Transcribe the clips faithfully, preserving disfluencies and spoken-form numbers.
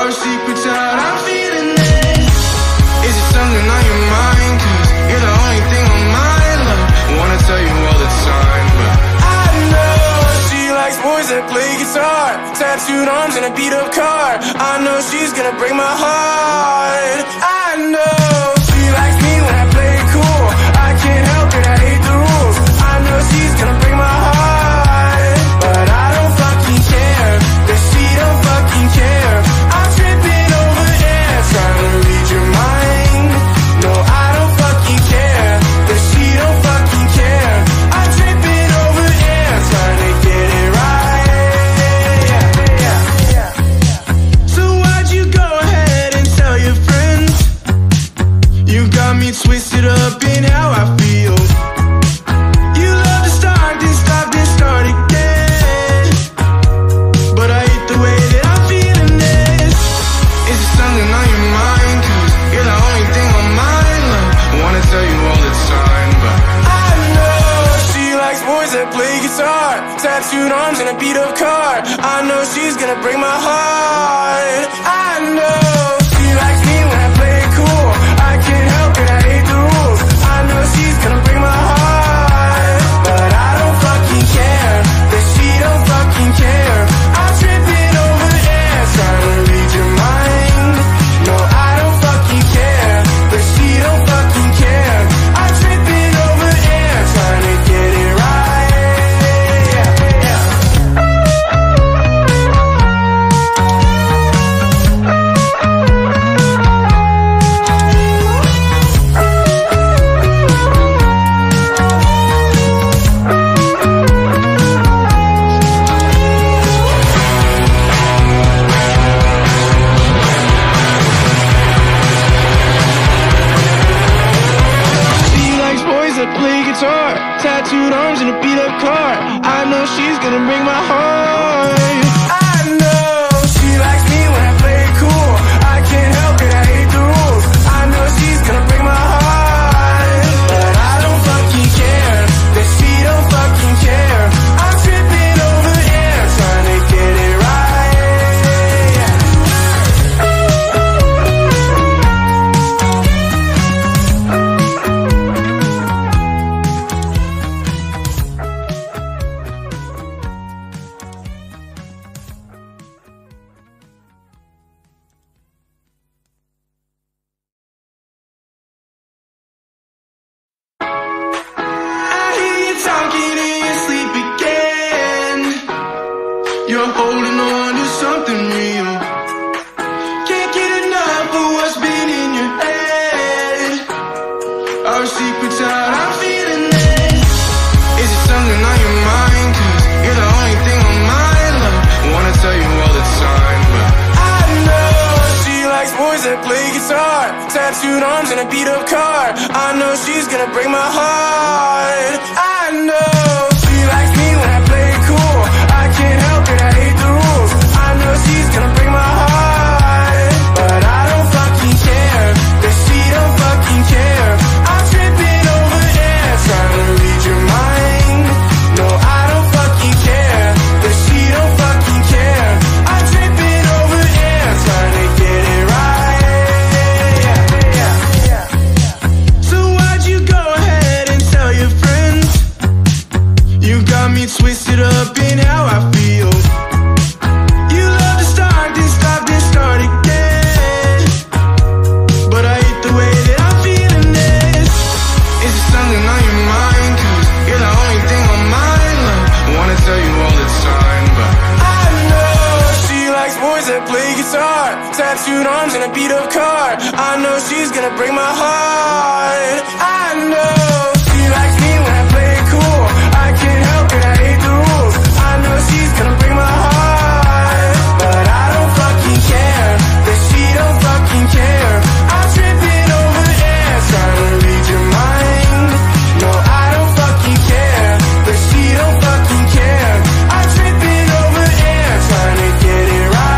our secrets out, I'm feeling this. Is it something on your mind? Cause you're the only thing on my love. Wanna tell you all the time, but I know she likes boys that play guitar, tattooed arms and a beat up car. I know she's gonna break my heart. I know she likes me when I play it cool. I can't help it, I hate the rules. I know she's gonna break my heart, but I don't fucking care, cause she don't fucking care. I'm tripping over air, trying to read your mind. No, I don't fucking care, cause she don't fucking care. I'm tripping over air, trying to get it right. So why'd you go ahead and tell your friends? You got me twisted up in how I feel. You love to start, then stop, then start again. But I hate the way that I'm feeling this. Is it something on your mind? Cause you're the only thing on my love. Wanna tell you all the time, but I know she likes boys that play guitar, tattooed arms and a beat up car. I know she's gonna break my heart. I know she likes me when I play it cool. I can't help it, I hate the rules. I know she's gonna break my heart, but I don't fucking care, cause she don't fucking care. I'm tripping over air, trying to read your mind. No, I don't fucking care, cause she don't fucking care. I'm tripping over air, trying to get it right. She likes boys that play guitar, tattooed arms and a beat up car. I know she's gonna break my heart. I know she likes me when I play it cool. I can't help it, I hate the rules. I know she's gonna break my heart, but I don't fucking care, cause she don't fucking care. I'm tripping over air, trying to get it talking in your sleep again. You're holding on to something real. Can't get enough of what's been in your head. Our secrets out, I'm feeling this. Is it something on your mind? Cause you're the only thing on my love. Wanna tell you all the time, but I know she likes boys that play guitar, tattooed arms and a beat up car. I know she's gonna break my heart. I know she likes me when I play it cool. I can't help it, I hate the rules. I know she's gonna break my heart, but I don't fucking care, cause she don't fucking care. I'm tripping over air, trying to read your mind. No, I don't fucking care, cause she don't fucking care. I'm tripping over air, trying to get it right. So why'd you go ahead and tell your friends? You got me twisted up in how I feel. You love to start, then stop, then start again. But I hate the way that I'm feeling this. Is it something on your mind? Cause you're the only thing on my love. Wanna tell you all the time, but I know she likes boys that play guitar, tattooed arms and a beat up car. I know she's gonna break my heart. I know she likes me when I play it cool. I can't help it, I hate the rules. I know she's gonna break my heart, but I don't fucking care, cause she don't fucking care. I'm tripping over air, trying to read your mind. No, I don't fucking care, cause she don't fucking care. I'm tripping over air, trying to get it right.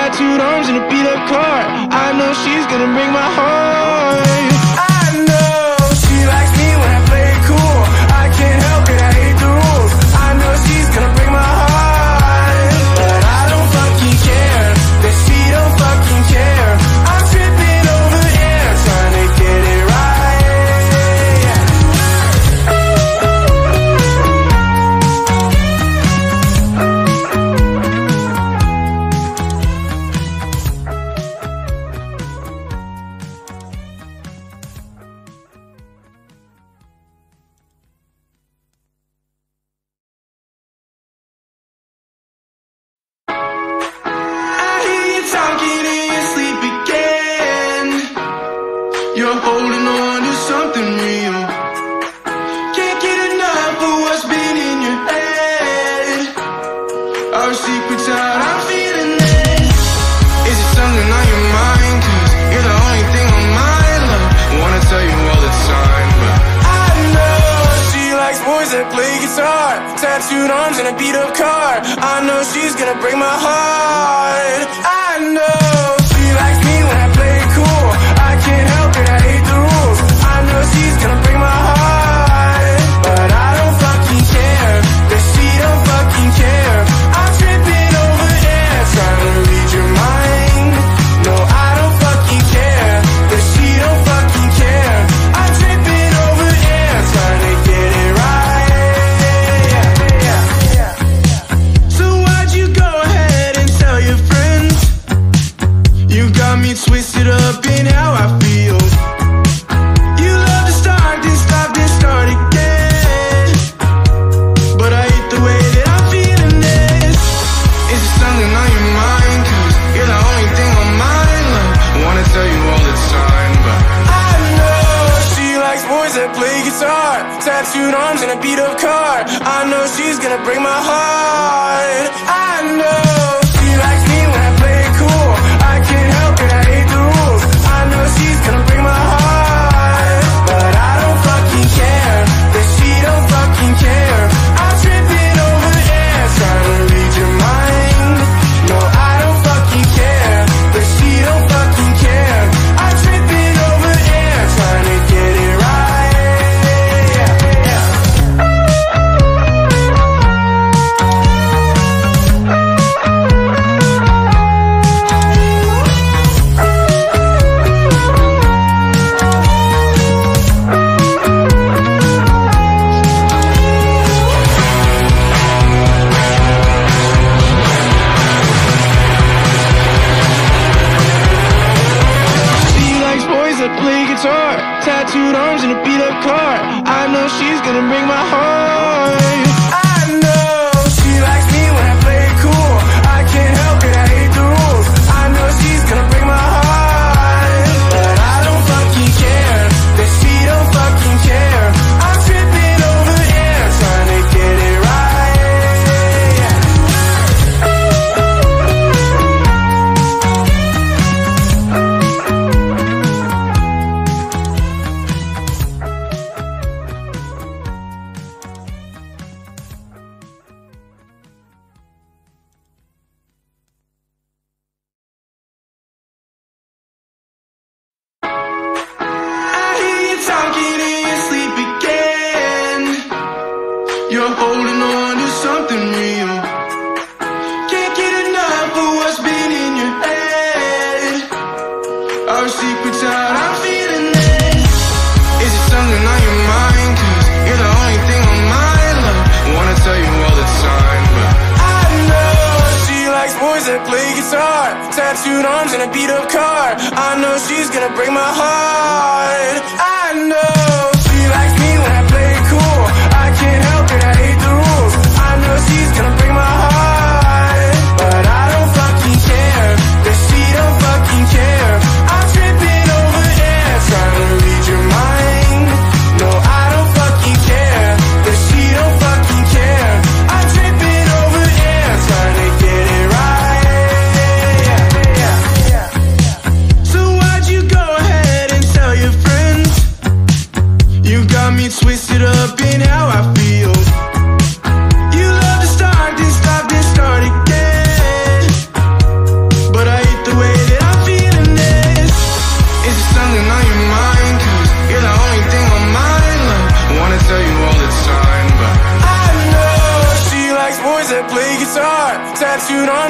tattooed arms and a beat up car. I know she's gonna break my heart. I know she likes me when I play it cool. I can't help it, I hate the rules. I know she's gonna break my heart, but I don't fucking care that she don't fucking care. I'm tripping over air, trying to get it right. Talking in your sleep again. You're holding on to something real. Can't get enough of what's been in your head. Our secrets out, I'm feeling it. Is it something on your mind? Cause you're the only thing on my love. Wanna tell you all the time, but I know she likes boys that play guitar, tattooed arms and a beat up car. I know she's gonna break my heart. I know she likes me when I play it cool. I can't help it, I hate the rules. I know she's gonna break my heart, but I don't fucking care that she don't fucking care. I'm tripping over air, trying to read your mind. No, I don't fucking care that she don't fucking care. I'm tripping over air, trying to get it right. So why'd you go ahead and tell your friends? You got me twisted up in how I feel. You love to start, then stop, then start again. But I hate the way that I'm feeling this. Is it something on your mind? Cause you're the only thing on my love. Wanna tell you all the time, but I know she likes boys that play guitar, tattooed arms and a beat up car. I know she's gonna break my heart. I know she likes me when I play it cool. I can't help it, I hate the rules. I know she's gonna break my heart, but I don't fucking care that she don't fucking care. I'm tripping over air, trying to read your mind. No, I don't fucking care that she don't fucking care. I'm tripping over air, trying to get it right. Play guitar, tattooed arms and a beat up car. I know she's gonna break my heart. I know she likes me when I play it cool. I can't help it, I hate the rules. I know she's gonna break my heart, but I don't fucking care that she don't fucking care. I'm tripping over air, trying to get it right. Talking in your sleep again. You're holding on to something real. Can't get enough of what's been in your head. Our secrets out, I'm feeling it. Is it something on your mind? Cause you're the only thing on my love. Wanna tell you all the time, but I know she likes boys that play guitar, tattooed arms and a beat up car. I know she's gonna break my heart. I know she likes me when I play it cool. I can't help it, I hate the rules. I know she's gonna break my heart, but I don't fucking care that she don't fucking care. I'm tripping over air, trying to read your mind. No, I don't fucking care that she don't fucking care. I'm tripping over air, trying to get it right. So why'd you go ahead and tell your friends?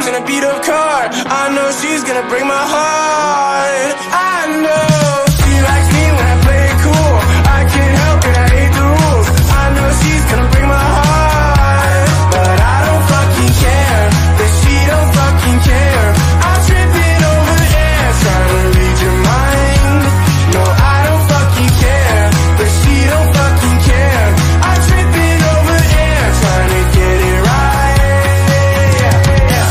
in a beat up car. I know she's gonna break my heart. I know she likes me when I play it cool. I can't help it, I hate the rules. I know she's gonna break my heart, but I don't fucking care that she don't fucking care. I'm tripping over air, trying to read your mind. No, I don't fucking care that she don't fucking care. I'm tripping over air, trying to get it right. Yeah, yeah.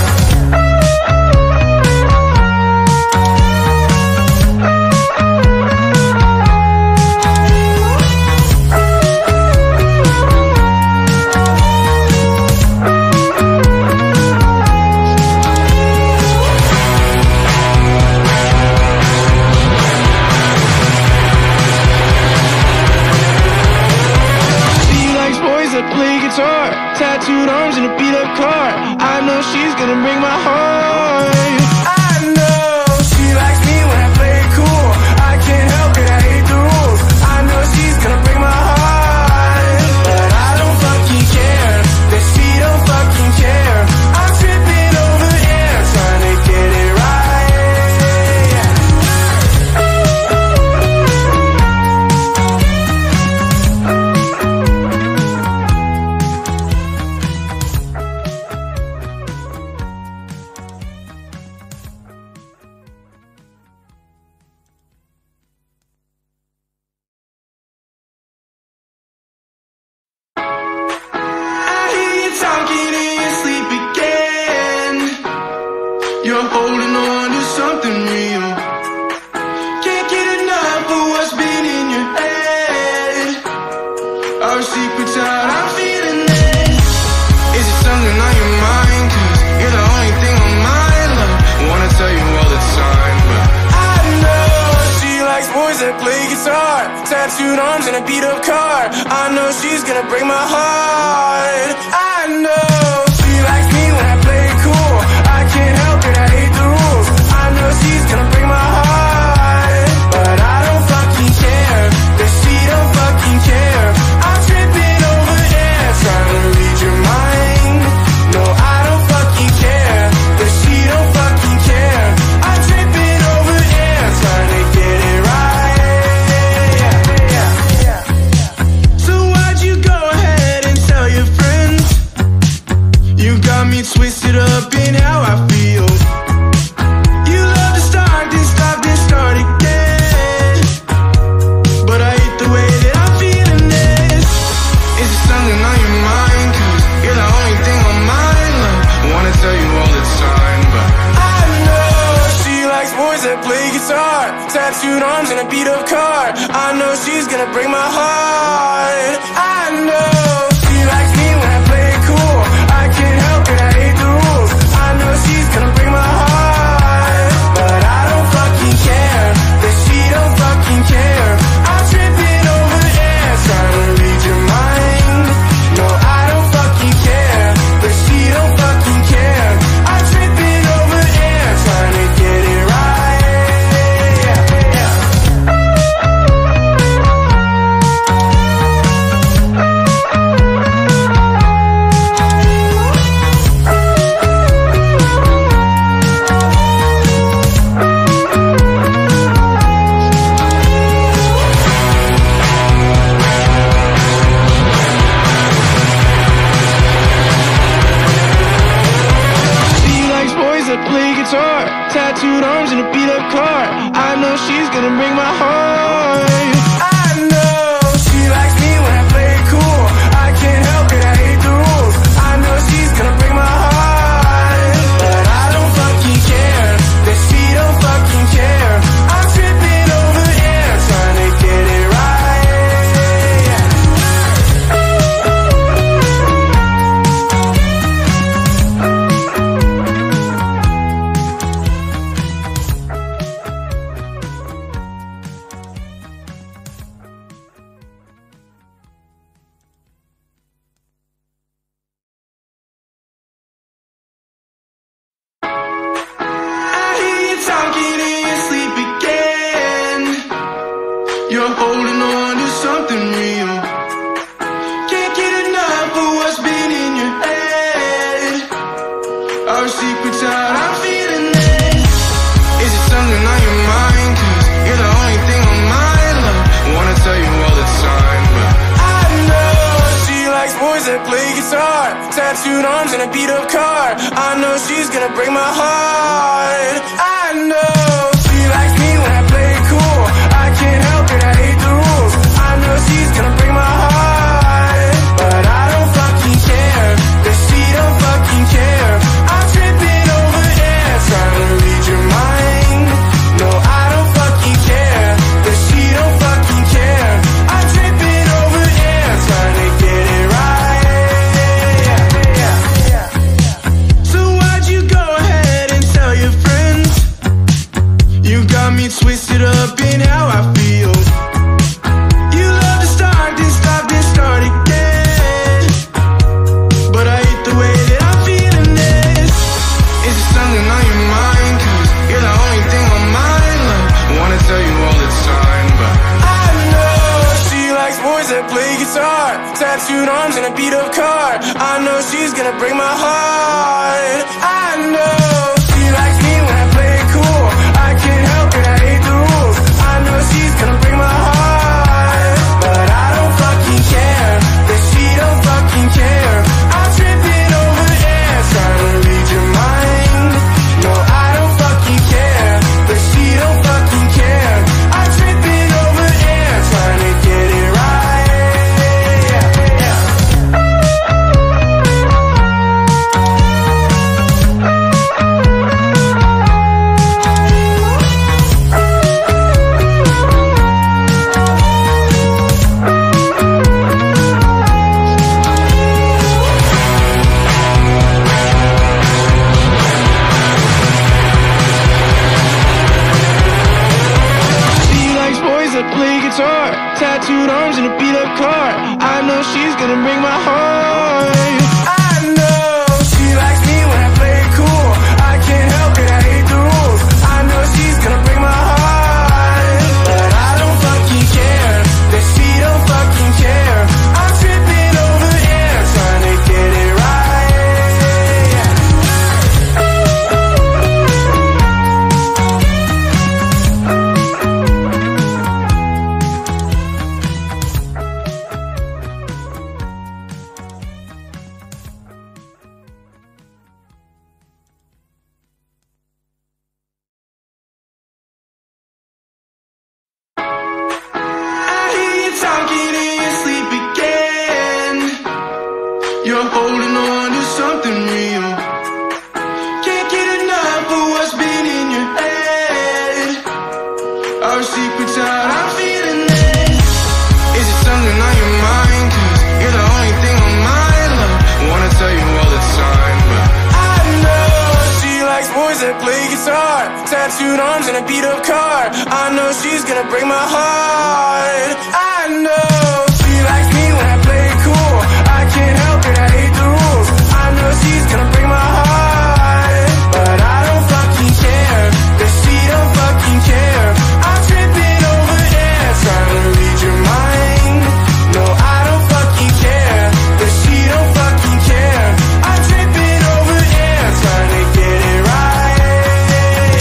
Play guitar, tattooed arms in a beat up car. I know she's gonna break my heart. I know she likes me when I play it cool. I can't help it, I hate the rules. I know she's gonna break my heart, but I don't fucking care that she don't fucking care. I'm tripping over air, trying to get it right. Talking in your sleep again. You're holding on to something real. Can't get enough of what's been in your head. Our secret's out, I'm feeling it. Is it something on your mind? Cause you're the only thing on my love. Wanna tell you all the time, but I know she likes boys that play guitar, tattooed arms in a beat up car. I know she's gonna break my heart. I know she likes me when I play it cool. I can't help it, I hate the rules. I know she's gonna break my heart, but I don't fucking care that she don't fucking care. I'm tripping over air, trying to read your mind. No, I don't fucking care that she don't fucking care. I'm tripping over air, trying to get it right. Yeah, yeah. So why'd you go ahead and tell your friends? You got me twisted up in how I feel. You love to start, then stop, then start again. But I hate the way that I'm feeling this. Is it something on your mind? Cause you're the only thing on my love. Wanna tell you all the time, but I know she likes boys that play guitar, tattooed arms in a beat up car. I know she's gonna break my heart. I know she likes me when I play it cool. I can't help it, I hate the rules. I know she's gonna break my heart, but I don't fucking care that she don't fucking care. I'm tripping over air, trying to read your mind. No, I don't fucking care that she don't fucking care. I'm tripping over air, trying to get it right. Yeah, yeah. Play guitar, tattooed arms in a beat up car. I know she's gonna break my heart. I know she likes me when I play it cool. I can't help it, I hate the rules. I know she's gonna break my heart, but I don't fucking care that she don't fucking care. I'm tripping over air, trying to get it right. tattooed arms and a beat up car. I know she's gonna break my heart. I know she likes me when I play it cool. I can't help it, I hate the rules. I know she's gonna break my heart, but I don't fucking care, cause she don't fucking care. I'm tripping over air, trying to read your mind. No, I don't fucking care, cause she don't fucking care. I'm tripping over air, trying to get it right. So why'd you go ahead and tell your friends? You got me twisted up in how I feel. You love to start, then stop, then start again. But I hate the way that I'm feeling this. Is it something on your mind? Cause you're the only thing on my mind. Wanna tell you all the time, but I know she likes boys that play guitar, tattooed arms and a beat up car. I know she's gonna break my heart. I know she likes me when I play it cool. I can't help it, I hate the rules. I know she's gonna break my heart, but I don't fucking care, cause she don't fucking care. I'm tripping over air, trying to read your mind. No, I don't fucking care, cause she don't fucking care. I'm tripping over air, trying to get it right. She likes boys that play guitar, tattooed arms and a beat up car. I know she's gonna break my heart. I know she likes me when I play it cool. I can't help it, I hate the rules. I know she's gonna break my heart, but I don't fucking care, cause she don't fucking care. I'm tripping over air, trying to get it right. I hear you talking in your sleep again. You're holding on to something real. Can't get enough of what's been in your head. Our secrets out, I'm feeling it. Is it something on your mind? Cause you're the only thing on my love. Wanna tell you all the time, but I know she likes boys that play guitar, tattooed arms and a beat up car. I know she's gonna break my heart. I know she likes me when I play it cool. I can't help it, I hate the rules. I know she's gonna break my heart, but I don't fucking care, cause she don't fucking care. I'm tripping over air, trying to read your mind. No, I don't fucking care, cause she don't fucking care. I'm tripping over air, trying to get it right.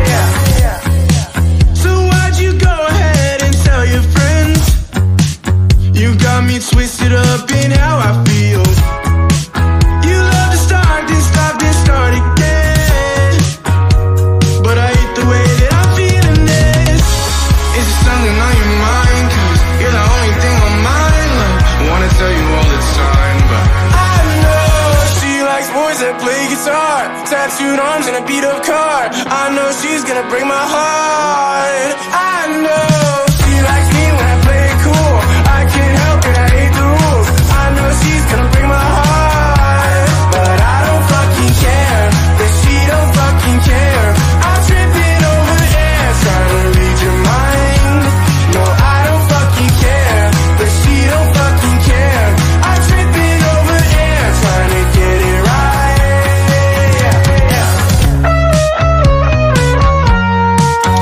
So why'd you go ahead and tell your friends? You got me twisted up in how I feel. You love to start, then stop, then start again. But I hate the way that I'm feeling this. Is it something on your mind? Cause you're the only thing on my mind. Wanna tell you all the time, but I know she likes boys that play guitar, tattooed arms and a beat up car. I know she's gonna break my heart. I know she likes me when I play it cool. I can't help it, I hate the rules. I know she's gonna break my heart, but I don't fucking care, cause she don't fucking care. I'm tripping over air, trying to read your mind. No, I don't fucking care, cause she don't fucking care. I'm tripping over air, trying to get it right.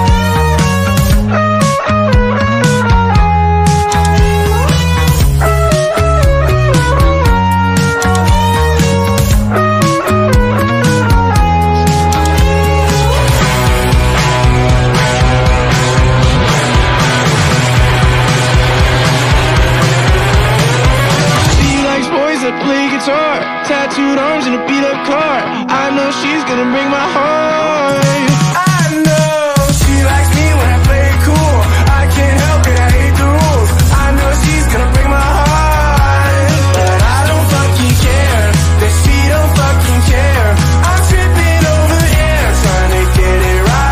gonna break my heart. I know she likes me when I play it cool. I can't help it, I hate the rules. I know she's gonna break my heart, but I don't fucking care that she don't fucking care. I'm tripping over air, trying to get it right.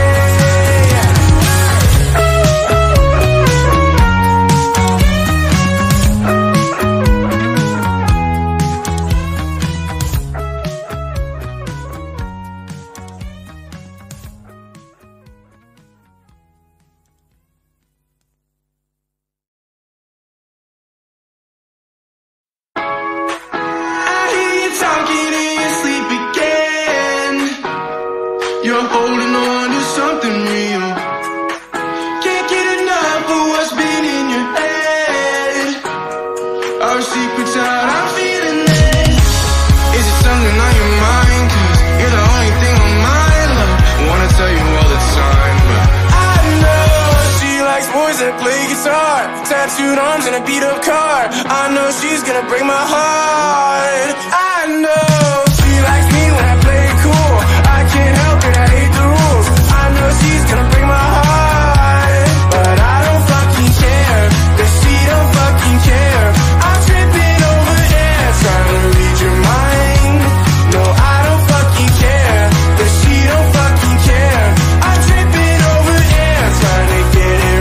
Talking in your sleep again. You're holding on to something real. Can't get enough of what's been in your head. Our secrets out, I'm feeling this. Is it something on your mind? Cause you're the only thing on my love. I wanna tell you all the time, but I know she likes boys that play guitar, tattooed arms and a beat up car. I know she's gonna break my heart. I know she likes me when I play it cool. I can't help it, I hate the rules. I know she's gonna break my heart, but I don't fucking care that she don't fucking care. I'm tripping over air, trying to read your mind. No, I don't fucking care that she don't fucking care. I'm tripping over air, trying to get it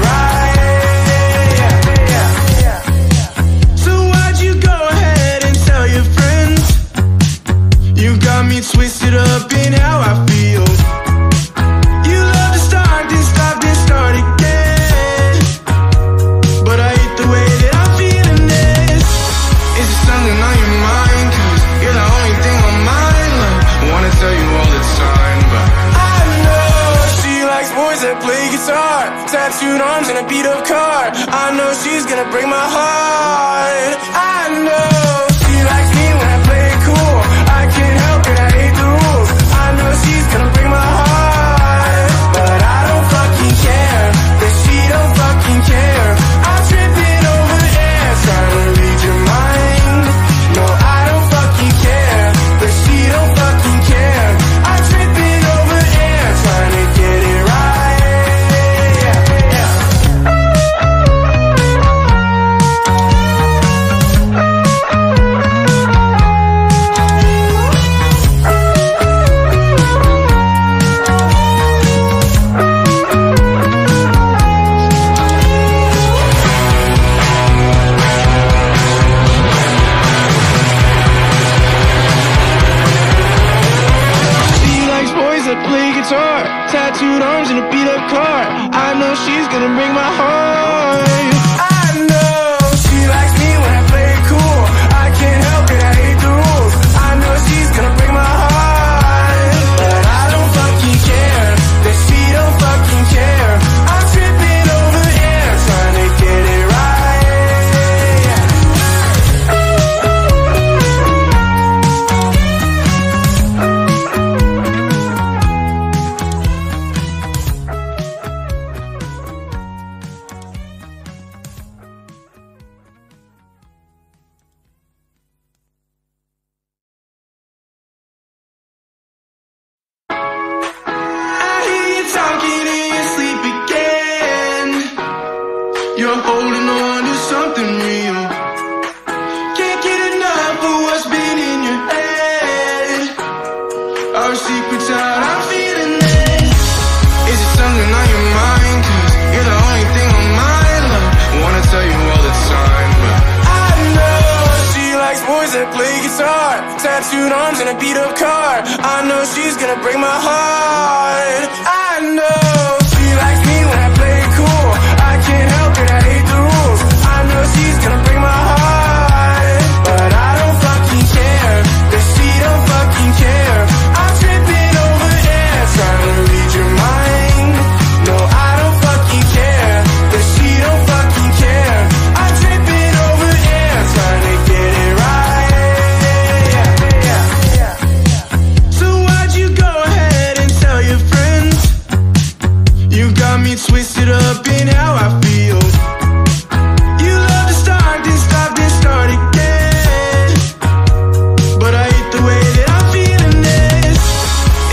right. So why'd you go ahead and tell your friends? You got me twisted up in how I feel. You love to start, then stop, then start again. But I hate the way that I'm feeling this. Is it something on your mind? Cause you're the only thing on my love. I wanna tell you all the time, but I know she likes boys that play guitar, tattooed arms and a beat up car. I know she's gonna break my heart. I know she likes me when I play it cool. I can't help it, I hate the rules. I know she's gonna break my heart, but I don't fucking care that she don't fucking care. I'm tripping over air, trying to read your mind. No, I don't fucking care that she don't fucking care. I'm tripping over air, trying to get it right. Play guitar, tattooed arms and a beat up car. I know she's gonna break my heart. I know she likes me when I play it cool. I can't help it, I hate the rules. I know she's gonna break my heart, but I don't fucking care that she don't fucking care. I'm tripping over air, trying to get it right. Talking in your sleep again. You're holding on to something real. Can't get enough of what's been in your head. Our secrets out, I'm feeling this. Is it something on your mind? Cause you're the only thing on my love. I wanna tell you all the time, but I know she likes boys that play guitar, tattooed arms and a beat up car. I know she's gonna break my heart. I know she likes me when I play it cool. I can't help it, I hate the rules. I know she's gonna break my heart, but I don't fucking care that she don't fucking care. I'm tripping over air, trying to read your mind. No, I don't fucking care that she don't fucking care. I'm tripping over air, trying to get it right. So why'd you go ahead and tell your friends? You got me twisted up in how I feel. You love to start, then stop, then start again. But I hate the way that I'm feeling this.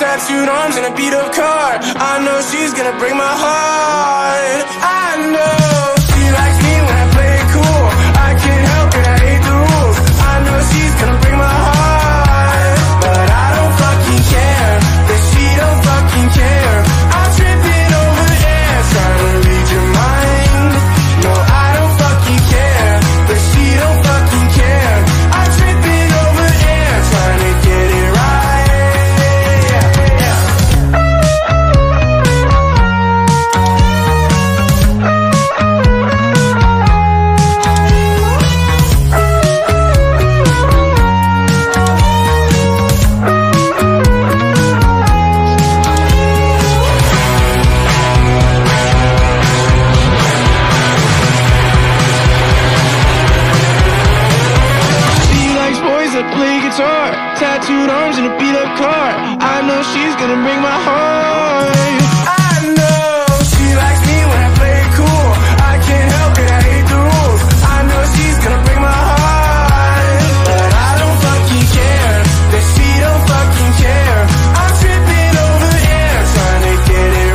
tattooed arms and a beat up car. I know she's gonna break my heart. I know she likes me when I play it cool. I can't help it, I hate the rules. I know she's gonna break my heart, but I don't fucking care, that she don't fucking care. I'm tripping over air, trying to read your mind. No, I don't fucking care, but she don't fucking care. I'm tripping over air, trying to get it right. Play guitar, tattooed arms and a beat up car. I know she's gonna break my heart. I know she likes me when I play it cool. I can't help it, I hate the rules. I know she's gonna break my heart, but I don't fucking care, that she don't fucking care. I'm tripping over air, trying to get it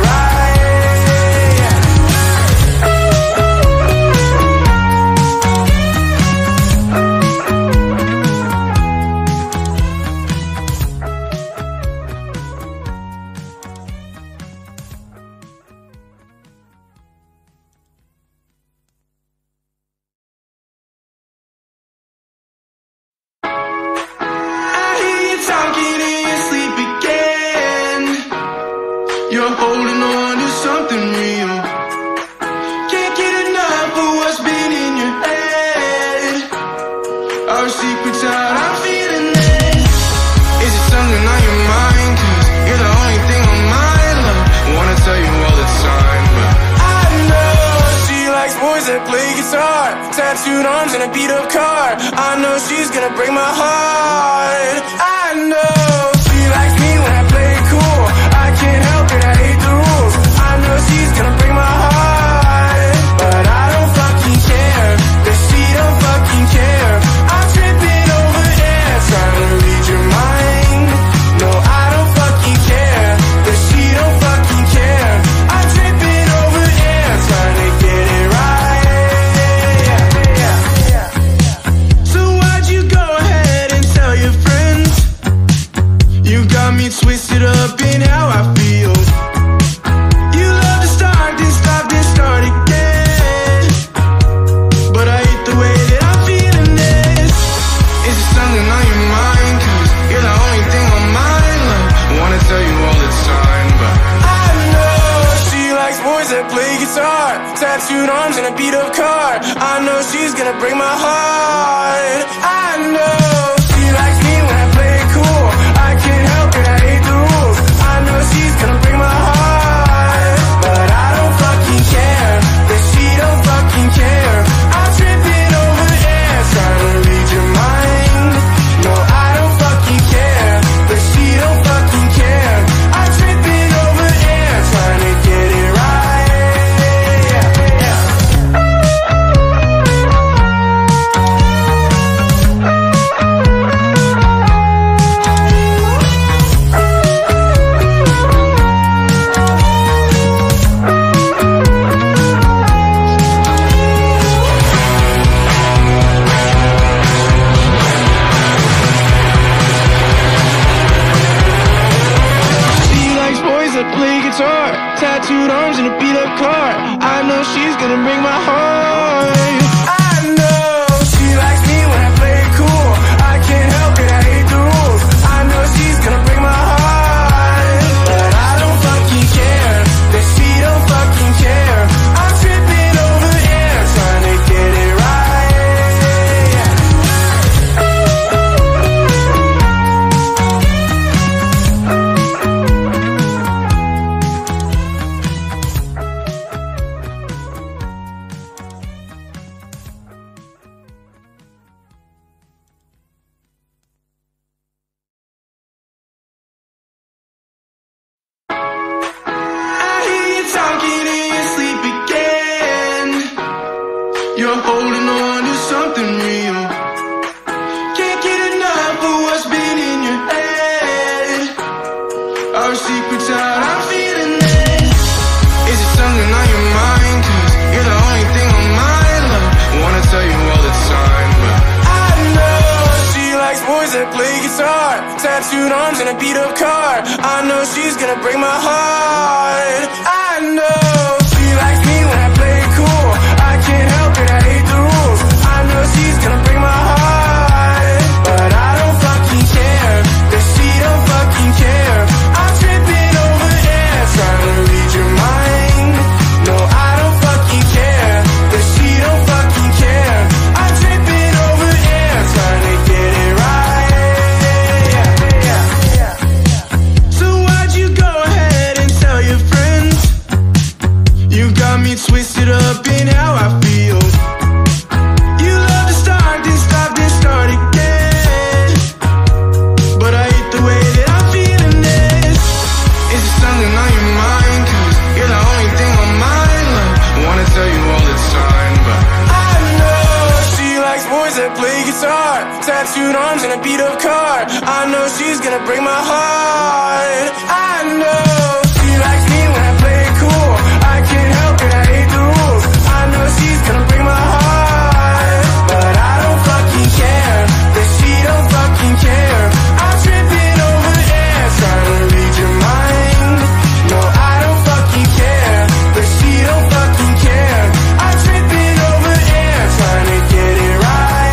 you're holding on to something real. Can't get enough of what's been in your head. Our secrets out, I'm feeling this. Is it something on your mind? Cause you're the only thing on my love. Wanna tell you all the time, but I know she likes boys that play guitar, tattooed arms and a beat up car. I know she's gonna break my heart. I know she likes me when I play it cool. I can't help it, I hate the rules. I know she's gonna break my heart, but I don't fucking care, that she don't fucking care. I'm tripping over air, trying to read your mind. No, I don't fucking care, that she don't fucking care. I'm tripping over air, trying to get it right. So why'd you go ahead and tell your friends? You got me twisted up in how I feel. You love to start, then stop, then start again. But I hate the way that I'm feeling this. Is it something on your mind? Cause you're the only thing on my love. Wanna tell you all the time, but I know she likes boys that play guitar, tattooed arms and a beat up car. I know she's gonna break my heart. I know she likes me when I play it cool. I can't help it, I hate the rules. I know she's gonna break my heart, but I don't fucking care, that she don't fucking care. I'm tripping over air, trying to read your mind. No, I don't fucking care, that she don't fucking care. I'm tripping over air, trying to get it right. boys that play guitar, tattooed arms and a beat up car. I know she's gonna break my heart. I know she likes me when I play it cool. I can't help it, I hate the rules. I know she's gonna break my heart, but I don't fucking care, cause she don't fucking care. I'm tripping over air, trying to read your mind. No, I don't fucking care, cause she don't fucking care. I'm tripping over air, trying to get it right. So why'd you go ahead and tell your friends? You got me twisted up in how I feel. You love to start, then stop, then start again. But I hate the way that I'm feeling this. Is it something on your mind? Cause you're the only thing on my mind. Wanna tell you all the time, but I know she likes boys that play guitar, tattooed arms and a beat up car. I know she's gonna break my heart. I know she likes me when I play it cool. I can't help it, I hate the rules. I know she's gonna break my heart, but I don't fucking care, cause she don't fucking care. I'm tripping over air, trying to read your mind. No, I don't fucking care, cause she don't fucking care. I'm tripping over air, trying to get it right.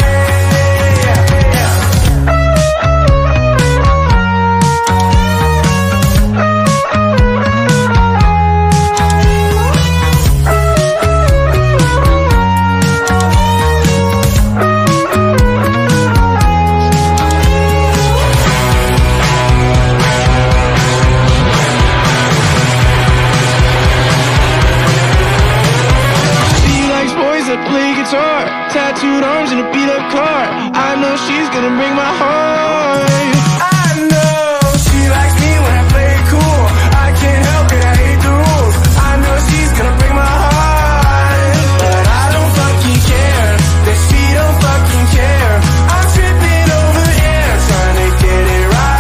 She likes boys that play guitar, tattooed arms and a beat up car. I know she's gonna break my heart. I know she likes me when I play it cool. I can't help it, I hate the rules. I know she's gonna break my heart, but I don't fucking care, cause she don't fucking care. I'm tripping over air, trying to get it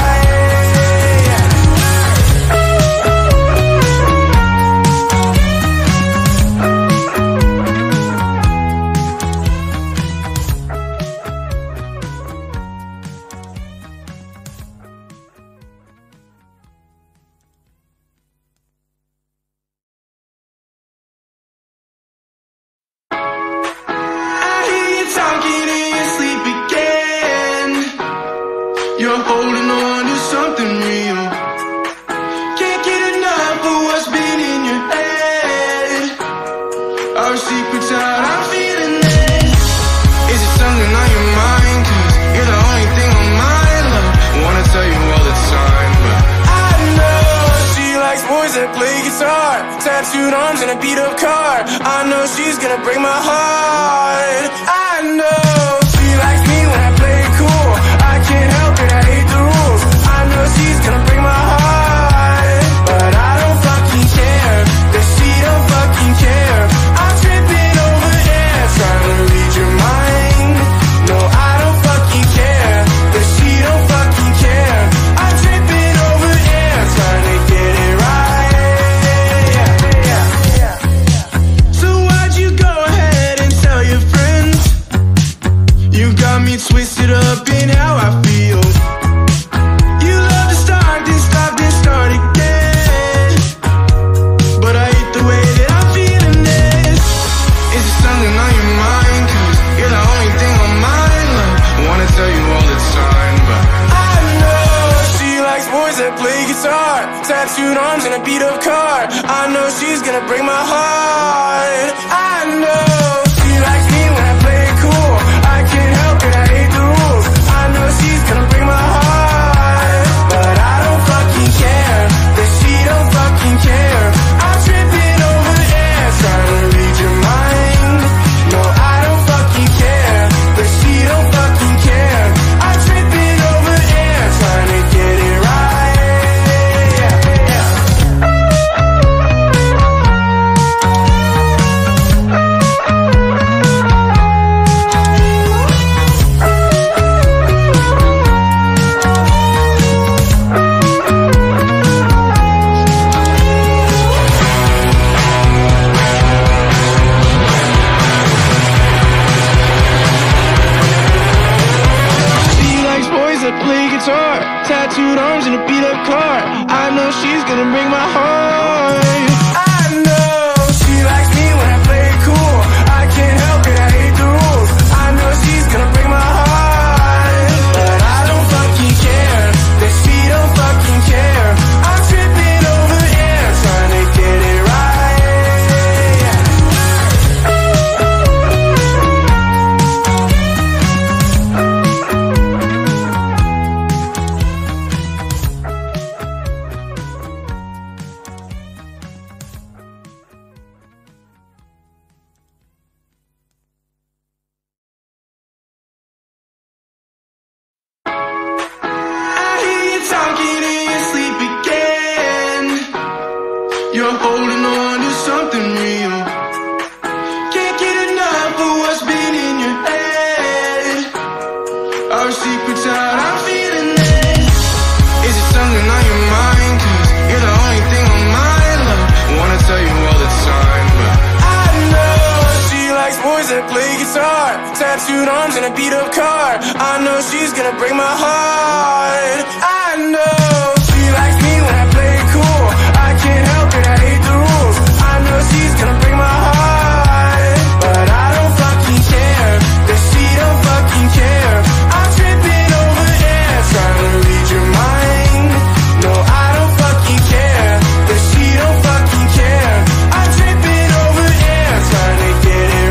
talking in your sleep again. You're holding on to something real. Can't get enough of what's been in your head. Our secrets out, I'm feeling this. Is it something on your mind? Cause you're the only thing on my love. Wanna tell you all the time, but I know she likes boys that play guitar, tattooed arms and a beat up car. I know she's gonna break my heart. I know she likes me when I play it cool. I can't help it, I hate the rules. I know she's gonna break my heart, but I don't fucking care, cause she don't fucking care. I'm tripping over air, trying to read your mind. No, I don't fucking care, cause she don't fucking care. I'm tripping over air, trying to get it right. So why'd you go ahead and tell your friends? You got me twisted up in how I feel. You love to start, then stop, then start again. But I hate the way that I'm feeling this. Is it something on your mind? Cause you're the only thing on my mind. Wanna tell you all the time, but I know she likes boys that play guitar, tattooed arms and a beat up car. I know she's gonna break my heart. I know she likes me when I play it cool. I can't help it, I hate the rules. I know she's gonna break my heart, but I don't fucking care, cause she don't fucking care. I'm tripping over air, trying to read your mind. No, I don't fucking care, cause she don't fucking care. I'm tripping over air, trying to get it right. in a beat up car. I know she's gonna break my heart. I know she likes me when I play it cool. I can't help it, I hate the rules. I know she's gonna break my heart, but I don't fucking care that she don't fucking care. I'm tripping over air, trying to get it right. Talking in your sleep again. You're holding on to something real. Can't get enough of what's been in your head. Our secret's out, I'm feeling it. Is it something on your mind? Cause you're the only thing on my love. Wanna tell you all the time, but I know she likes boys that play guitar, tattooed arms and a beat up car. I know she's gonna break my heart. I know she likes me when I play it cool. I can't help it, I hate the rules. I know she's gonna break my heart, but I don't fucking care that she don't fucking care. I'm tripping over air, trying to read your mind. No, I don't fucking care that she don't fucking care. I'm tripping over air, trying to get it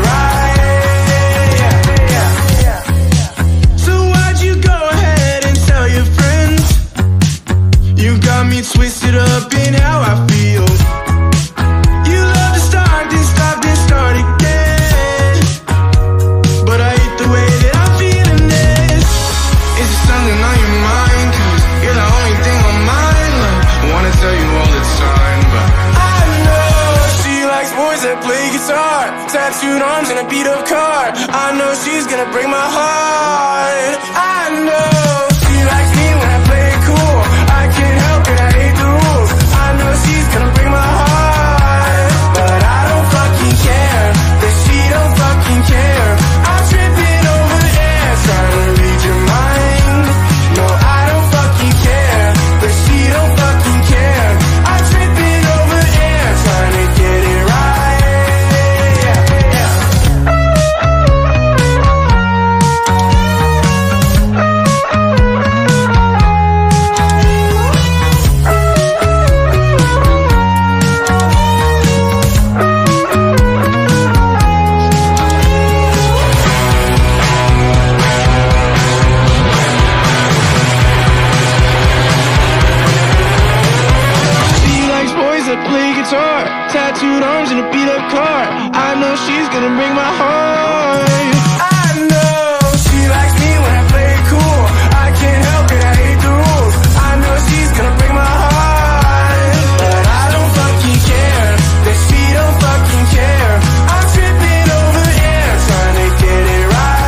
right. So why'd you go ahead and tell your friends? You got me twisted up in how I feel. You love to start, then stop, then start again. But I hate the way that I'm feeling this. Is it something on your mind? Cause you're the only thing on my love. Wanna tell you all the time, but I know she likes boys that play guitar, tattooed arms and a beat up car. I know she's gonna break my heart. I know she likes me when I play it cool. I can't help it, I hate the rules. I know she's gonna break my heart, but I don't fucking care that she don't fucking care. I'm tripping over air, trying to read your mind. No, I don't fucking care that she don't fucking care. I'm tripping over air, trying to get it right. Play guitar, tattooed arms and a beat up car. I know she's gonna break my heart. I know she likes me when I play it cool. I can't help it, I hate the rules. I know she's gonna break my heart, but I don't fucking care that she don't fucking care. I'm tripping over air, trying to get it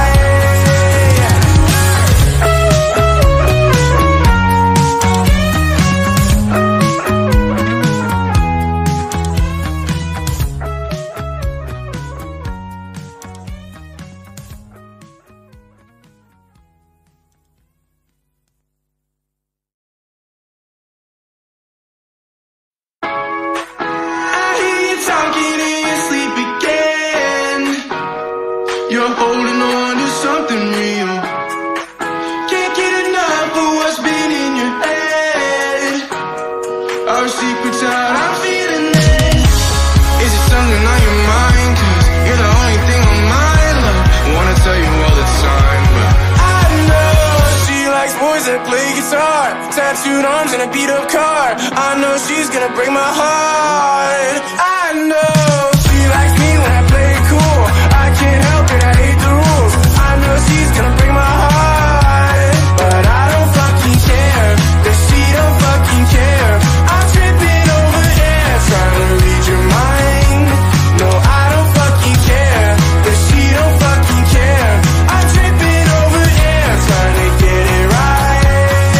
talking in your sleep again. You're holding on to something real. Can't get enough of what's been in your head. Our secret's out, I'm feeling it. Is it something on your mind? Cause you're the only thing on my love. Wanna tell you all the time, but I know she likes boys that play guitar, tattooed arms and a beat up car. I know she's gonna break my heart. I know she likes me when I play it cool. I can't help it, I hate the rules. I know she's gonna break my heart, but I don't fucking care that she don't fucking care. I'm tripping over air, trying to read your mind. No, I don't fucking care that she don't fucking care. I'm tripping over air, trying to get it right.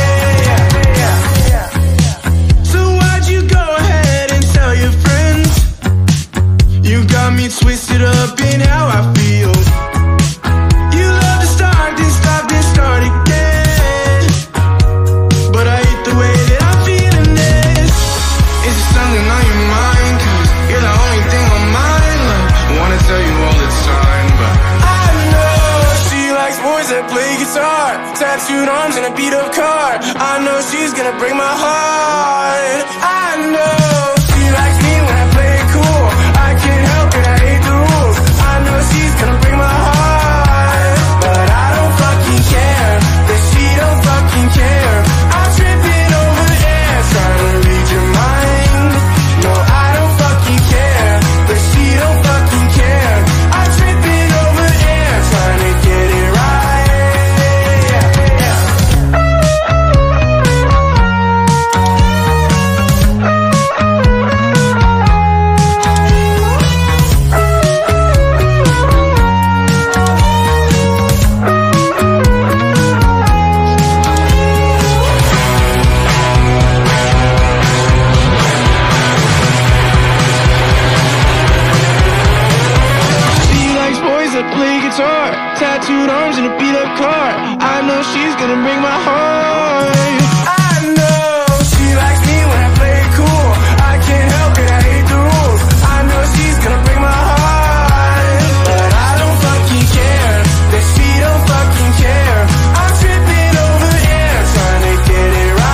So why'd you go ahead and tell your friends? boys that play guitar, tattooed arms and a beat up car. I know she's gonna break my heart. I know she likes me when I play it cool. I can't help it, I hate the rules. I know she's gonna break my heart, but I don't fucking care that she don't fucking care. I'm tripping over air, trying to read your mind. No, I don't fucking care that she don't fucking care. I'm tripping over air, trying to get it right. Yeah, yeah. Play guitar, tattooed arms and a beat up car. I know she's gonna break my heart. I know she likes me when I play it cool. I can't help it, I hate the rules. I know she's gonna break my heart, but I don't fucking care that she don't fucking care. I'm tripping over air, trying to get it right.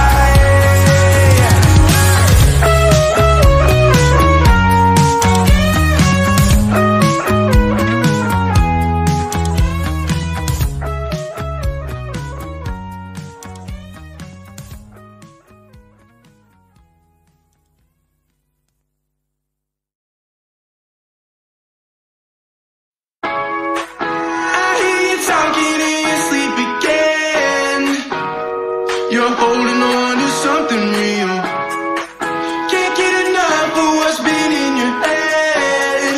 You're holding on to something real. Can't get enough of what's been in your head.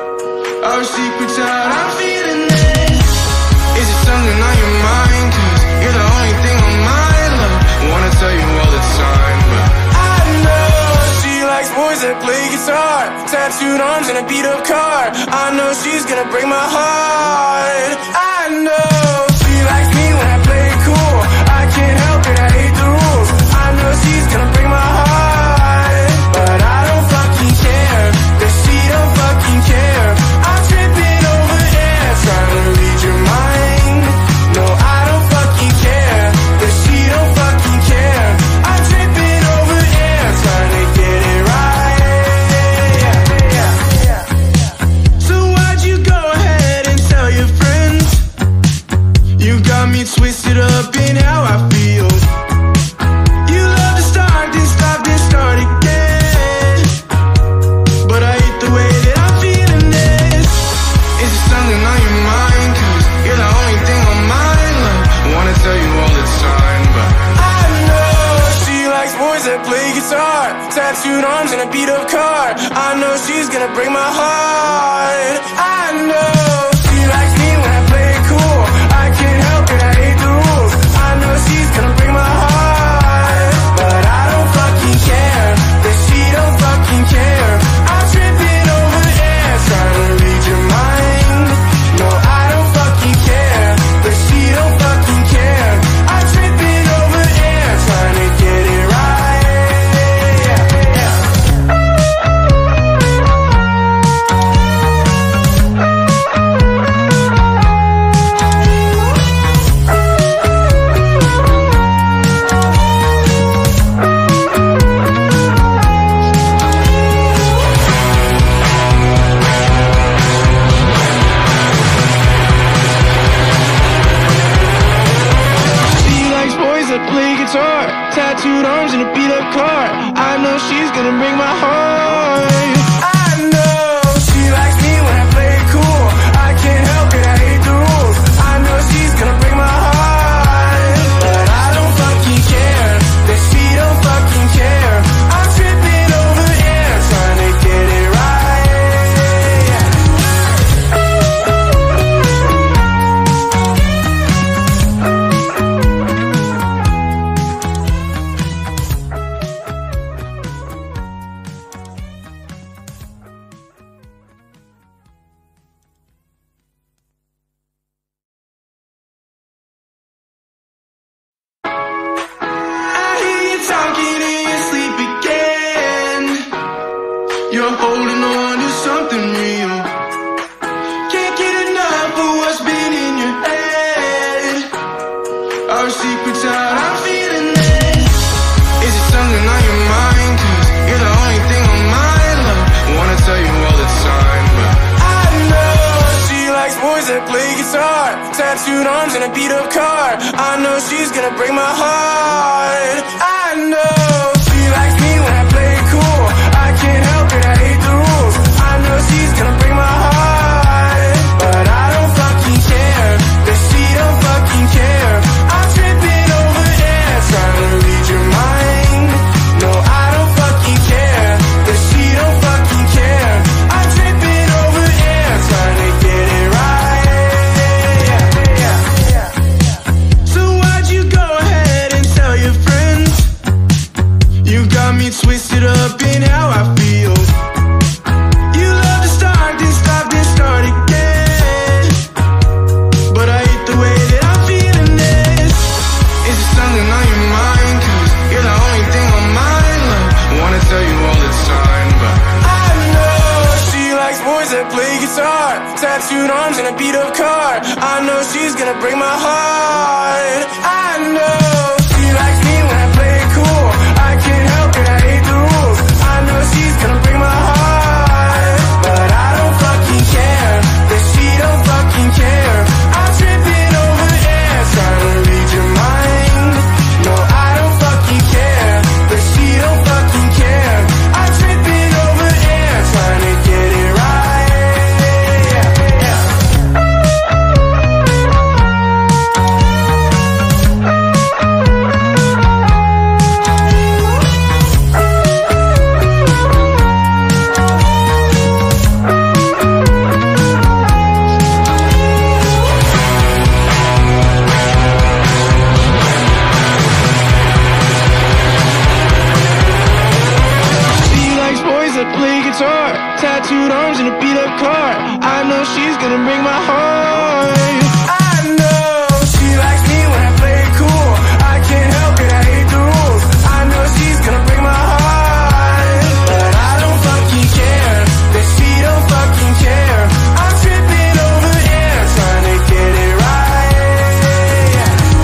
Our secret's out, I'm feeling it. Is it something on your mind? Cause you're the only thing on my love. Wanna tell you all the time, but I know she likes boys that play guitar, tattooed arms and a beat up car. I know she's gonna break my heart. I know she likes me when I play it cool. I can't help it, I hate the rules. I know she's gonna break my heart, but I don't fucking care that she don't fucking care. I'm tripping over air, trying to read your mind. No, I don't fucking care that she don't fucking care. I'm tripping over air, trying to get it right. Yeah, yeah. So why'd you go ahead and tell your friends? You got me twisted up in how I feel. You love to start, then stop, then start again. But I hate the way that I'm feeling this. Is it something on your mind? Cause you're the only thing on my love. Wanna tell you all the time, but I know she likes boys that play guitar, tattooed arms and a beat up car. I know she's gonna break my heart. I know she likes me when I play it cool. I can't help it, I hate the rules. I know she's gonna break my heart, but I don't fucking care that she don't fucking care. I'm tripping over air, trying to read your mind. No, I don't fucking care that she don't fucking care. I'm tripping over air, trying to get it right. Yeah, yeah. Play guitar, tattooed arms and a beat up car. I know she's gonna break my heart. I know she likes me when I play it cool. I can't help it, I hate the rules. I know she's gonna break my heart, but I don't fucking care that she don't fucking care. I'm tripping over air, trying to get it right. Our secrets out, I'm feeling this. Is it something on your mind? Cause you're the only thing on my love. I wanna tell you all the time, but I know she likes boys that play guitar, tattooed arms and a beat up car. I know she's gonna break my heart. I know she likes me when I play it cool. I can't help it, I hate the rules. I know she's gonna break my heart, but I don't fucking care, cause she don't fucking care. I'm tripping over there, trying to read your mind. No, I don't fucking care, cause she don't fucking care. I'm tripping over there, trying to get it right. So why'd you go ahead and tell your friends? You got me twisted up in how I feel. You love to start, then stop, then start again. But I hate the way that I'm feeling this. Is it something on your mind? Cause you're the only thing on my love. I wanna tell you all the time, but I know she likes boys that play guitar, tattooed arms and a beat up car. I know she's gonna break my heart. I know she likes me when I play it cool. I can't help it, I hate the rules. I know she's gonna break my heart, but I don't fucking care, cause she don't fucking care. I'm tripping over there, trying to read your mind. No, I don't fucking care, cause she don't fucking care. I'm tripping over there, trying to get it right. She likes boys that play guitar, tattooed arms and a beat up car. I know she's gonna break my heart. I know she likes me when I play it cool. I can't help it, I hate the rules. I know she's gonna break my heart, but I don't fucking care, cause she don't fucking care. I'm tripping over there, trying to get it right.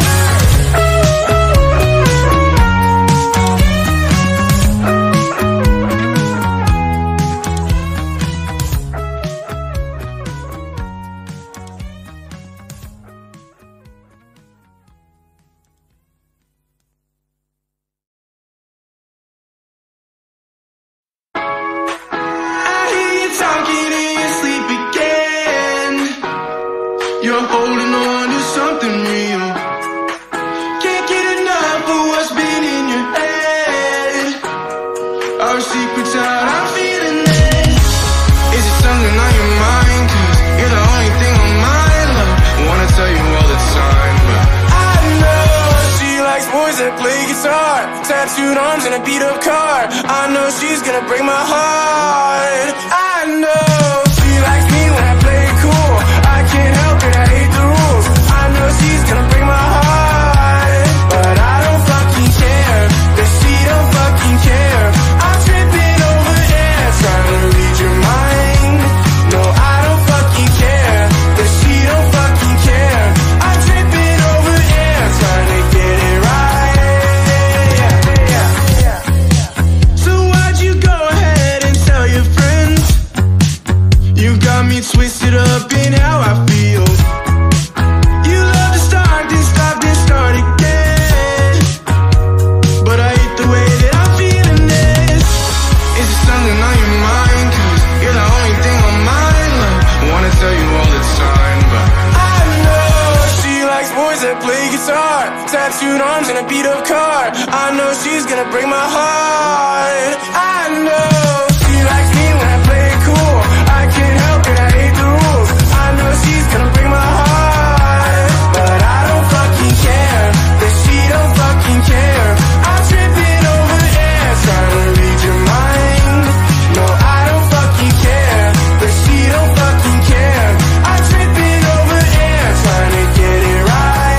I hear you talking in your sleep again. You're holding on to something real. Can't get enough of what's been in your head. Our secrets out, I'm feeling this. Is it something on your mind? Cause you're the only thing on my love. I wanna tell you all the time, but I know she likes boys that play guitar, tattooed arms and a beat up car. I know she's gonna break my heart. I know she likes me when I play it cool. I can't help it, I hate the rules. I know she's gonna break my heart, but I don't fucking care, cause she don't fucking care. I'm tripping over there, trying to read your mind. No, I don't fucking care, cause she don't fucking care. I'm tripping over there, trying to get it right. So why'd you go ahead and tell your friends? You got me twisted up in how I feel. You love to start, then stop, then start again. But I hate the way that I'm feeling this. Is it something on your mind? Cause you're the only thing on my love. I wanna tell you all the time, but I know she likes boys that play guitar, tattooed arms and a beat up car. I know she's gonna break my heart. I know she likes me when I play it cool. I can't help it, I hate the rules. I know she's gonna break my heart, but I don't fucking care, cause she don't fucking care. I'm tripping over there, trying to read your mind. No, I don't fucking care, cause she don't fucking care. I'm tripping over there, trying to get it right.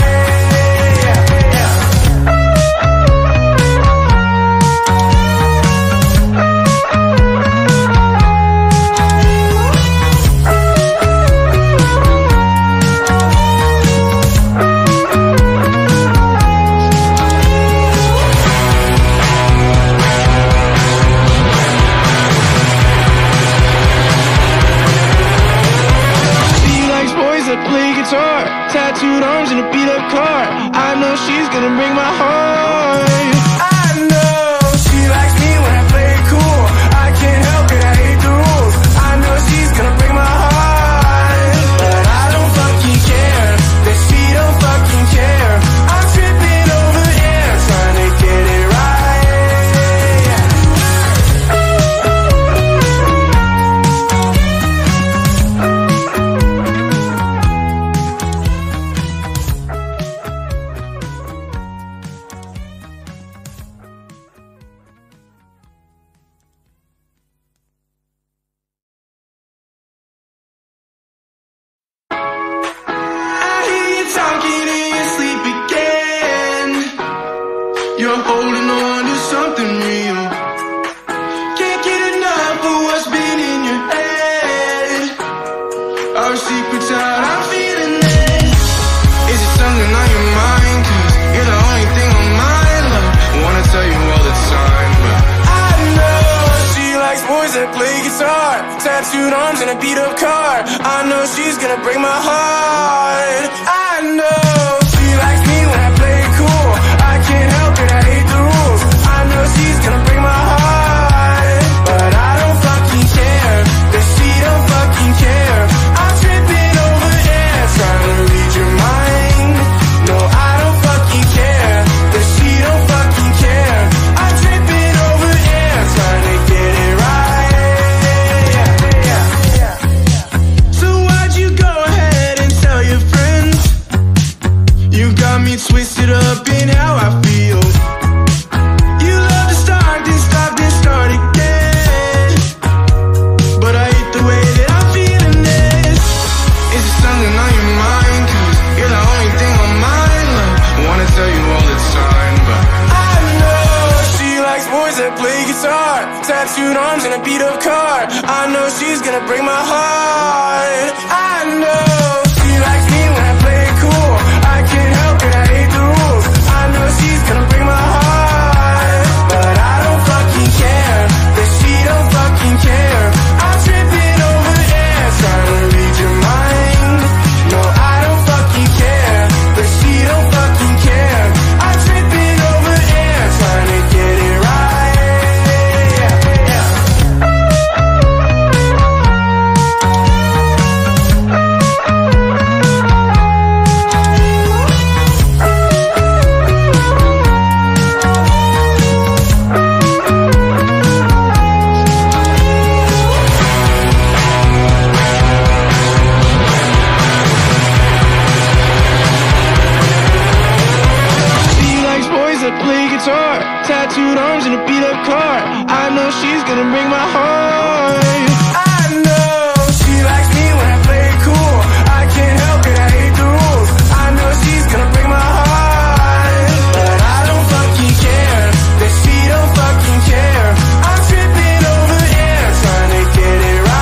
in a beat up car. I know she's gonna break my heart. I know she likes me when I play it cool. I can't help it, I hate the rules. I know she's gonna break my heart, but I don't fucking care that she don't fucking care. I'm tripping over air, trying to get it right. Talking in your sleep again. You're holding on to something real. Can't get enough of what's been in your head. Our secrets out, I'm feeling this. Is it something on your mind? Cause you're the only thing on my love. I wanna tell you all the time, but I know she likes boys that play guitar, tattooed arms and a beat up car. I know she's gonna break my heart. I know she likes me when I play it cool. I can't help it, I hate the rules. I know she's gonna break my heart, but I don't fucking care that she don't fucking care. I'm tripping over air, trying to read your mind. No, I don't fucking care that she don't fucking care. I'm tripping over air, trying to get it right. So why'd you go ahead and tell your friends? You got me twisted up in how I feel. You love to start, then stop, then start again. But I hate the way that I'm feeling this. Is it something on your mind? Cause you're the only thing on my love. I wanna tell you all the time, but I know she likes boys that play guitar, tattooed arms and a beat up car. I know she's gonna break my heart. I know she likes me when I play it cool. I can't help it, I hate the rules. I know she's gonna break my heart, but I don't fucking care that she don't fucking care. I'm tripping over air, trying to read your mind. No, I don't fucking care that she don't fucking care. I'm tripping over air, trying to get it right. Play guitar, tattooed arms and a beat up car. I know she's gonna break my heart. I know she likes me when I play it cool. I can't help it, I hate the rules. I know she's gonna break my heart, but I don't fucking care that she don't fucking care. I'm tripping over air, trying to get it right.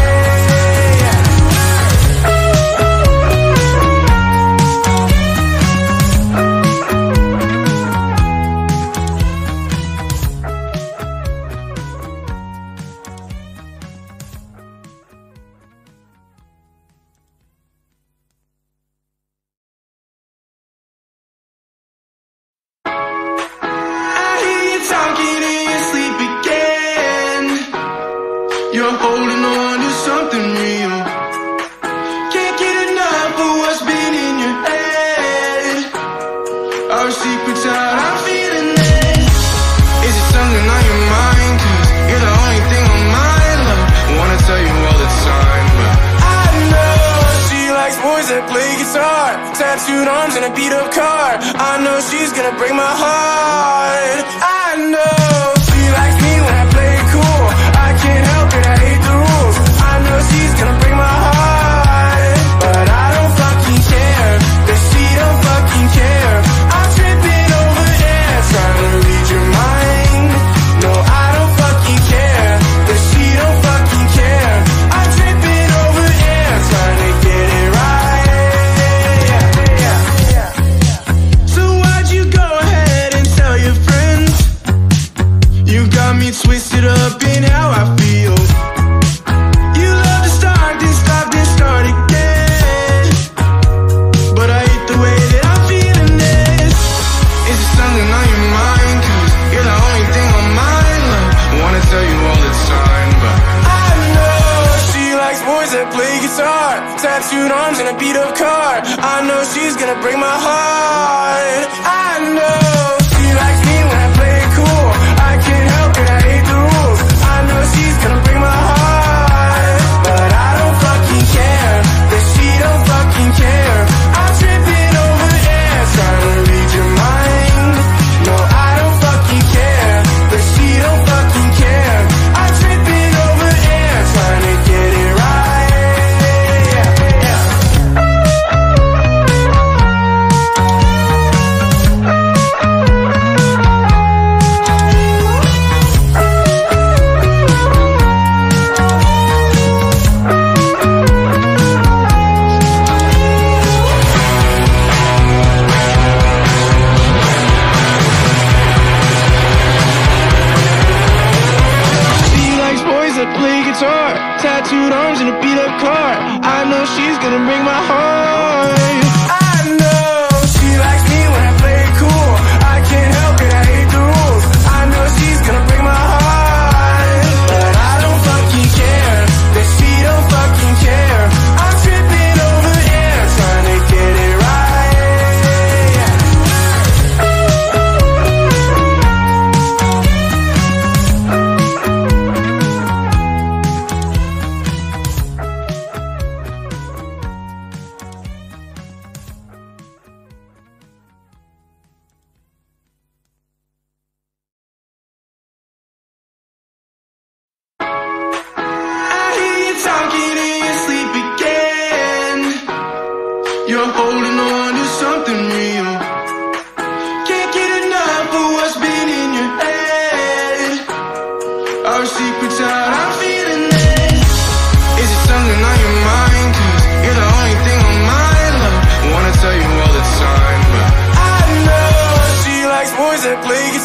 Talking in your sleep again. You're holding on to something real. Can't get enough of what's been in your head. Our secrets out, I'm feeling this. Is it something on your mind? Cause you're the only thing on my love. I wanna tell you all the time, but I know she likes boys that play guitar, tattooed arms and a beat up car. I know she's gonna break my heart. I know she likes me when I play it cool. I can't help it, I hate the rules. I know she's gonna break my heart, but I don't fucking care that she don't fucking care. I'm tripping over air, trying to read your mind. No, I don't fucking care that she don't fucking care. I'm tripping over air, trying to get it right. So why'd you go ahead and tell your friends?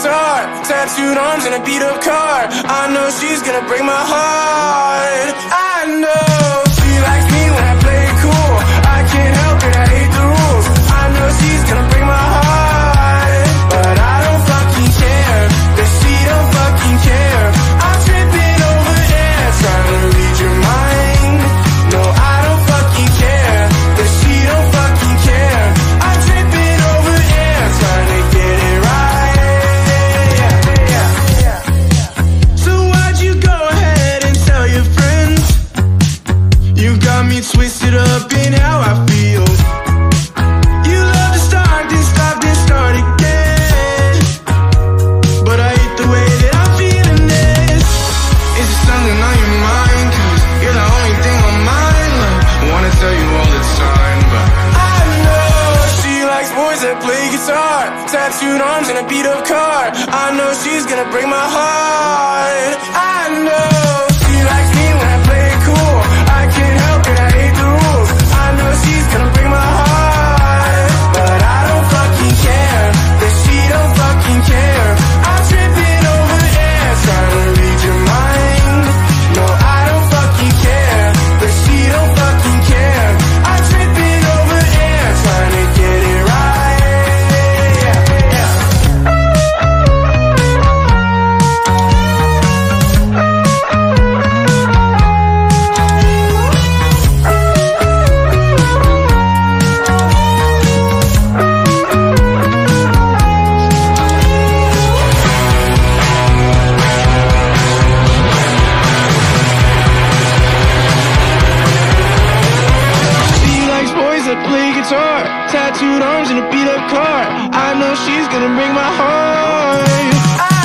guitar, tattooed arms and a beat up car. I know she's gonna break my heart. I know she likes me when I play it cool. I can't help it, I hate the rules. I know she's gonna break my heart, but I don't fucking care, cause she don't fucking care. I'm tripping over there, trying to read your mind. No, I don't fucking care, cause she don't fucking care. I'm tripping over there, trying to get it right. So why'd you go ahead and tell your friends? You got me twisted up in how I feel. You love to start, then stop, then start again. But I hate the way that I'm feeling this. Is it something on your mind? Cause you're the only thing on my mind. I wanna tell you all the time, but I know she likes boys that play guitar, tattooed arms and a beat up car. I know she's gonna break my heart. I know she likes me when I play it cool. I can't help it, I hate the rules. I know she's gonna break my heart, but I don't fucking care, cause she don't fucking care. I'm tripping over there, trying to read your mind. No, I don't fucking care, cause she don't fucking care. I'm tripping over there, trying to get it right. She likes boys that play guitar, tattooed arms and a beat up car. I know she's gonna break my heart. I